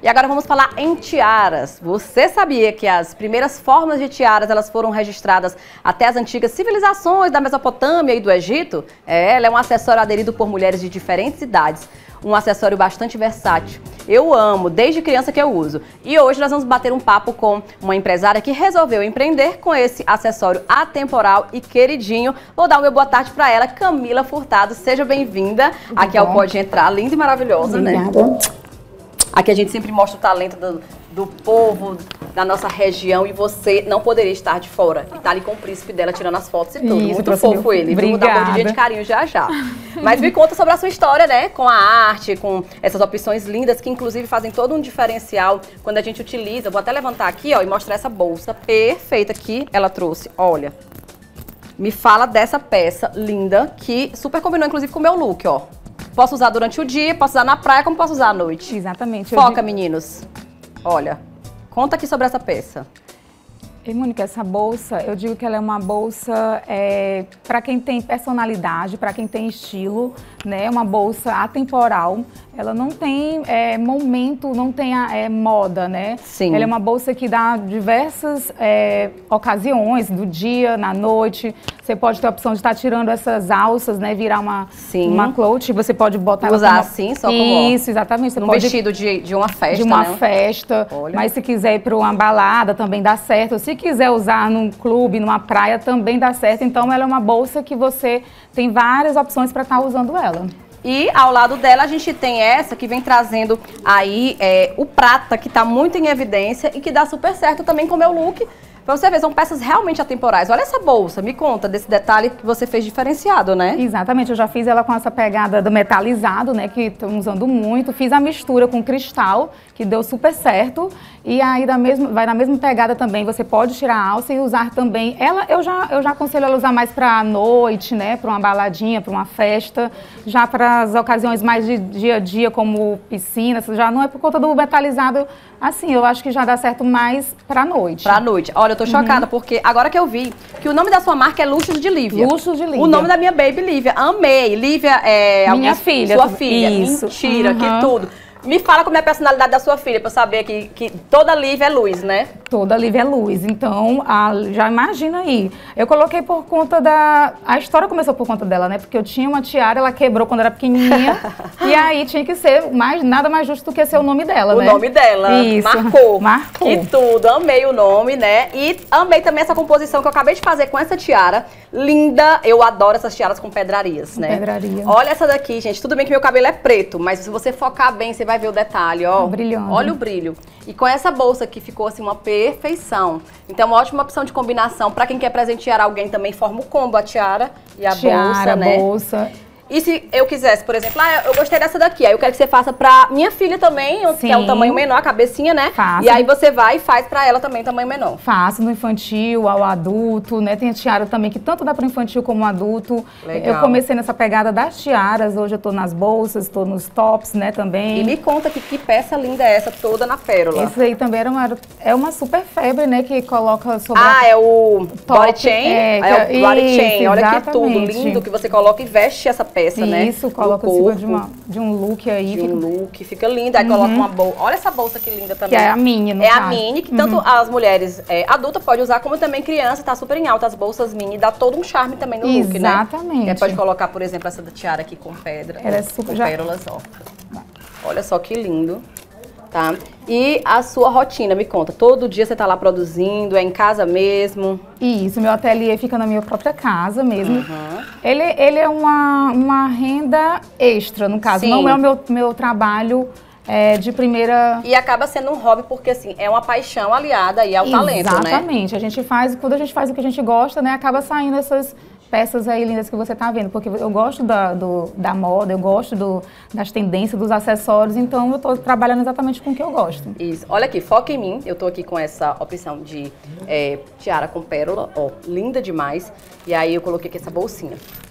E agora vamos falar em tiaras. Você sabia que as primeiras formas de tiaras elas foram registradas até as antigas civilizações da Mesopotâmia e do Egito? Ela é um acessório aderido por mulheres de diferentes idades. Um acessório bastante versátil. Eu amo, desde criança que eu uso. E hoje nós vamos bater um papo com uma empresária que resolveu empreender com esse acessório atemporal e queridinho. Vou dar uma boa tarde para ela, Camila Furtado. Seja bem-vinda. Aqui ao Pode Entrar, linda e maravilhosa, Obrigada. Né? Aqui a gente sempre mostra o talento do povo da nossa região e você não poderia estar de fora. E tá ali com o príncipe dela tirando as fotos e tudo. Isso, muito fofo ele. Vamos dar um mordidinha de carinho já já. Mas me conta sobre a sua história, né? Com a arte, com essas opções lindas que inclusive fazem todo um diferencial quando a gente utiliza. Vou até levantar aqui, ó, e mostrar essa bolsa perfeita que ela trouxe. Olha. Me fala dessa peça linda que super combinou inclusive com o meu look, ó. Posso usar durante o dia, posso usar na praia, como posso usar à noite. Exatamente. Foca, meninos. Olha, conta aqui sobre essa peça. E, Mônica, essa bolsa, eu digo que ela é uma bolsa para quem tem personalidade, para quem tem estilo, né? Uma bolsa atemporal. Ela não tem momento, não tem moda, né? Sim. Ela é uma bolsa que dá diversas ocasiões, do dia, na noite. Você pode ter a opção de estar tirando essas alças, né? Virar uma clout. Você pode botar usar assim, só como isso, exatamente. Você um pode vestido de uma festa, de uma né? festa. Olha. Mas se quiser ir para uma balada, também dá certo. Se quiser usar num clube, numa praia, também dá certo. Então, ela é uma bolsa que você tem várias opções para estar usando ela. E ao lado dela a gente tem essa que vem trazendo aí o prata, que tá muito em evidência e que dá super certo também com o meu look. Pra você ver, são peças realmente atemporais. Olha essa bolsa, me conta desse detalhe que você fez diferenciado, né? Exatamente, eu já fiz ela com essa pegada do metalizado, né, que estão usando muito. Fiz a mistura com cristal, que deu super certo. E aí vai na mesma pegada também, você pode tirar a alça e usar também. Ela, eu já aconselho ela a usar mais pra noite, né, pra uma baladinha, pra uma festa. Já para as ocasiões mais de dia a dia, como piscina, já não é por conta do metalizado. Assim, eu acho que já dá certo mais pra noite. Pra noite. Olha, eu tô chocada, porque agora que eu vi que o nome da sua marca é Luxos de Lívia. Luxos de Lívia. O nome da minha baby, Lívia. Amei. Lívia é... Minha filha. Sua filha. Isso. Mentira, que tudo. Me fala como é a personalidade da sua filha, pra eu saber que toda Lívia é luz, né? Toda Lívia é luz. Então, já imagina aí. Eu coloquei por conta A história começou por conta dela, né? Porque eu tinha uma tiara, ela quebrou quando era pequenininha. E aí tinha que ser nada mais justo do que ser o nome dela, né? O nome dela. Isso. Marcou. Que tudo. Amei o nome, né? E amei também essa composição que eu acabei de fazer com essa tiara. Linda. Eu adoro essas tiaras com pedrarias, né? Pedraria. Olha essa daqui, gente. Tudo bem que meu cabelo é preto, mas se você focar bem, você vai ver o detalhe, ó. Brilhando. Olha o brilho. E com essa bolsa que ficou assim uma perfeição. Então, uma ótima opção de combinação. Pra quem quer presentear alguém também, forma o combo, a tiara e a bolsa, né? Bolsa. E se eu quisesse, por exemplo, eu gostei dessa daqui, aí eu quero que você faça pra minha filha também, que é um tamanho menor, a cabecinha, né? Faço. E aí você vai e faz pra ela também, tamanho menor. Faço no infantil, ao adulto, né? Tem a tiara também que tanto dá para infantil como adulto. Legal. Eu comecei nessa pegada das tiaras, hoje eu tô nas bolsas, tô nos tops, né, também. E me conta que peça linda é essa, toda na pérola. Esse aí também é uma super febre, né, que coloca sobre é o top, body chain? É o body chain, olha exatamente. que tudo lindo que você coloca e veste essa peça, né? Isso, coloca assim de um look aí. De um look, fica linda. Aí coloca uma bolsa. Olha essa bolsa que linda também. Que é a mini, no É caso. a mini, que tanto as mulheres adultas podem usar, como também criança, tá super em alta as bolsas mini, dá todo um charme também no look, né? Exatamente. Aí pode colocar, por exemplo, essa da tiara aqui com pedra. Ela é super... Com pérolas, ó. Olha só que lindo. Tá? E a sua rotina, me conta, todo dia você tá lá produzindo, é em casa mesmo? Isso, meu ateliê fica na minha própria casa mesmo. Ele é uma renda extra, no caso, não é o meu trabalho de primeira... E acaba sendo um hobby porque, assim, é uma paixão aliada aí ao talento, né? Exatamente, quando a gente faz o que a gente gosta, né, acaba saindo essas peças aí lindas que você tá vendo, porque eu gosto da moda, eu gosto das tendências, dos acessórios, então eu tô trabalhando exatamente com o que eu gosto. Isso. Olha aqui, foca em mim, eu tô aqui com essa opção de tiara com pérola, ó, linda demais. E aí eu coloquei aqui essa bolsinha.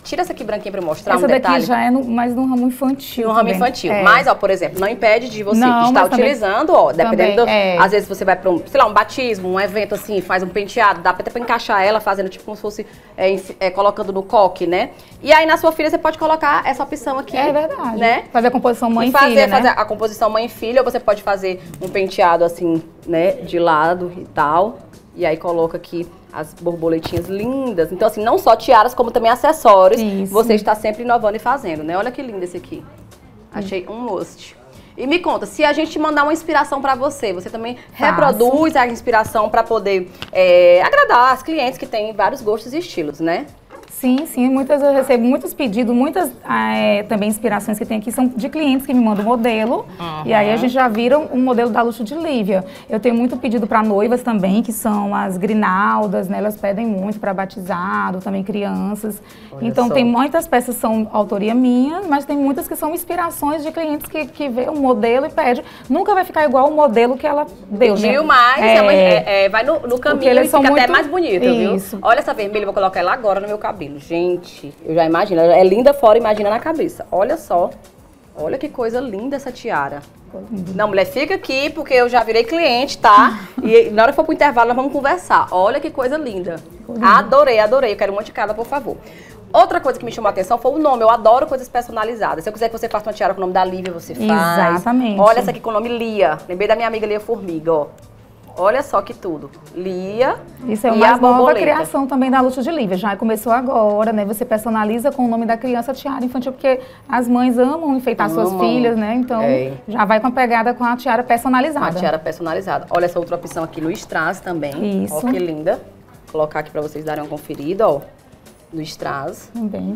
Tira essa aqui branquinha pra eu mostrar essa um detalhe. Essa daqui já é mais no ramo infantil. No ramo infantil. Mas, ó, por exemplo, não impede de você não, estar utilizando, ó, dependendo, às vezes você vai pra um, sei lá, um batismo, um evento assim, faz um penteado, dá até pra encaixar ela fazendo tipo como se fosse, colocando no coque, né? E aí na sua filha você pode colocar essa opção aqui. É verdade. Né? Fazer a composição mãe e filha, fazer a composição mãe e filha, ou você pode fazer um penteado assim, né, de lado e tal. E aí coloca aqui as borboletinhas lindas. Então, assim, não só tiaras, como também acessórios. Isso. Você está sempre inovando e fazendo, né? Olha que lindo esse aqui. Achei um must. E me conta, se a gente mandar uma inspiração para você, você também reproduz a inspiração para poder agradar as clientes que têm vários gostos e estilos, né? Sim, sim. Eu recebo muitos pedidos, muitas também inspirações que tem aqui são de clientes que me mandam modelo. E aí a gente já vira um modelo da Luxo de Lívia. Eu tenho muito pedido para noivas também, que são as grinaldas, né? Elas pedem muito para batizado, também crianças. Olha então só. Tem muitas peças que são autoria minha, mas tem muitas que são inspirações de clientes que vê um modelo e pede. Nunca vai ficar igual o modelo que ela deu, né? Pediu mais, vai no caminho e fica até mais bonito, viu? Olha essa vermelha, vou colocar ela agora no meu cabelo. Gente, eu já imagino, ela é linda fora, imagina na cabeça. Olha só, olha que coisa linda essa tiara. Não, mulher, fica aqui porque eu já virei cliente, tá? E na hora que for pro intervalo nós vamos conversar. Olha que coisa linda. Adorei, adorei. Eu quero um monte de cada, por favor. Outra coisa que me chamou a atenção foi o nome. Eu adoro coisas personalizadas. Se eu quiser que você faça uma tiara com o nome da Lívia, você faz. Exatamente. Olha essa aqui com o nome Lia. Lembrei da minha amiga Lia Formiga, ó. Olha só que tudo. Lia. Isso é uma nova criação também da Luxo de Lívia. Já começou agora, né? Você personaliza com o nome da criança tiara infantil, porque as mães amam enfeitar suas filhas, né? Então, já vai com a pegada com a tiara personalizada. Com a tiara personalizada. Olha essa outra opção aqui no strass também. Isso. Ó que linda. Vou colocar aqui pra vocês darem uma conferida, ó. No strass. Também.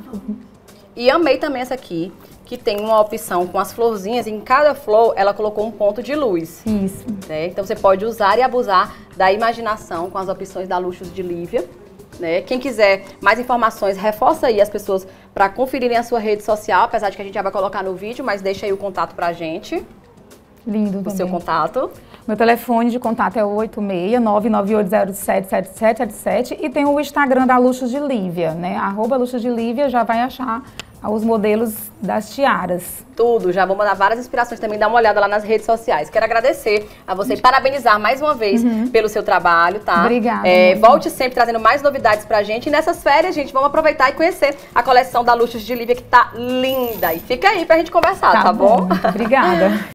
E amei também essa aqui, que tem uma opção com as florzinhas, e em cada flor ela colocou um ponto de luz. Isso. Né? Então você pode usar e abusar da imaginação com as opções da Luxo de Lívia. Né? Quem quiser mais informações, reforça aí as pessoas para conferirem a sua rede social, apesar de que a gente já vai colocar no vídeo, mas deixa aí o contato pra gente. Lindo também. O seu contato. Meu telefone de contato é 86-998077777 e tem o Instagram da Luxo de Lívia, né? @Luxo de Lívia, já vai achar os modelos das tiaras. Tudo, já vou mandar várias inspirações também, dar uma olhada lá nas redes sociais. Quero agradecer a você e parabenizar mais uma vez pelo seu trabalho, tá? Obrigada. Volte sempre trazendo mais novidades pra gente. E nessas férias, gente, vamos aproveitar e conhecer a coleção da Luxo de Lívia, que tá linda. E fica aí pra gente conversar, tá bom? Obrigada.